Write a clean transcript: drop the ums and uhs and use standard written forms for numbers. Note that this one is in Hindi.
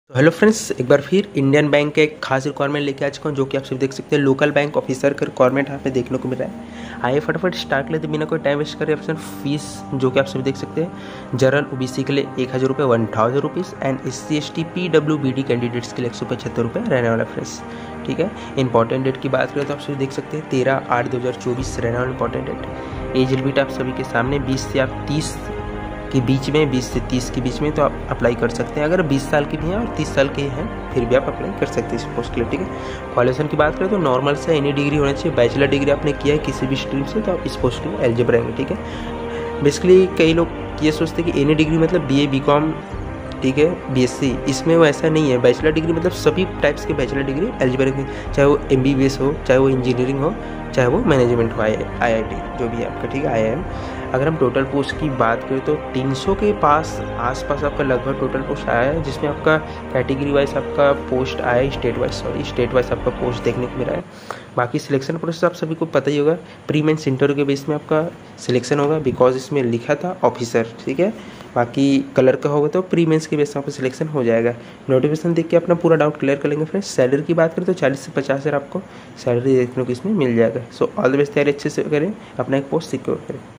तो हेलो फ्रेंड्स, एक बार फिर इंडियन बैंक का एक खास रिक्वायरमेंट लेके आ चुका हूँ, जो कि आप सब देख सकते हैं। लोकल बैंक ऑफिसर का रिक्वायरमेंट यहाँ पे देखने को मिल रहा है। आइए फटाफट स्टार्ट लेते बिना कोई टाइम वेस्ट करे। ऑप्शन फीस जो कि आप सभी देख सकते हैं, जनरल ओबीसी के लिए 1000 रुपये 1000 rupees and SC ST PWBD candidates के लिए 175 रुपये रहने वाला फ्रेंड्स। ठीक है। इंपॉर्टेंट डेट की बात करें तो आप सभी देख सकते हैं 13/8/2024 रहने वाला इंपॉर्टेंट डेट। एज लिमिट आप सभी के सामने 20 से आप 30 के बीच में, 20 से 30 के बीच में तो आप अप्लाई कर सकते हैं। अगर 20 साल के भी हैं और 30 साल के हैं फिर भी आप अप्लाई कर सकते हैं इस पोस्ट के लिए। ठीक है। क्वालिफिकेशन की बात करें तो नॉर्मल से एनी डिग्री होना चाहिए। बैचलर डिग्री आपने किया है किसी भी स्ट्रीम से तो आप इस पोस्ट के लिए एलिजिबल रहेंगे। ठीक है। बेसिकली कई लोग ये सोचते हैं कि एनी डिग्री मतलब BA BCom, ठीक है, BSc, इसमें वो ऐसा नहीं है। बैचलर डिग्री मतलब सभी टाइप्स के बैचलर डिग्री एलिजिबल है, चाहे वो MBBS हो, चाहे वो इंजीनियरिंग हो, चाहे वो मैनेजमेंट हो, IIT जो भी है आपका। ठीक है, IIM। अगर हम टोटल पोस्ट की बात करें तो 300 के आसपास आपका लगभग टोटल पोस्ट आया है, जिसमें आपका कैटेगरी वाइज आपका पोस्ट आया है, स्टेट वाइज आपका पोस्ट देखने को मिला है। बाकी सिलेक्शन प्रोसेस आप सभी को पता ही होगा, प्री मेंस इंटरव्यू के बेस में आपका सिलेक्शन होगा, बिकॉज इसमें लिखा था ऑफिसर। ठीक है। बाकी कलर का होगा तो प्री मेंस के बेस में आपका सिलेक्शन हो जाएगा। नोटिफिकेशन देख के अपना पूरा डाउट क्लियर कर लेंगे फ्रेंड्स। सैलरी की बात करें तो 40 से 50 हज़ार आपको सैलरी देखने को इसमें मिल जाएगा। सो ऑल द बेस्ट, तैयारी अच्छे से करें, अपना एक पोस्ट सिक्योर करें।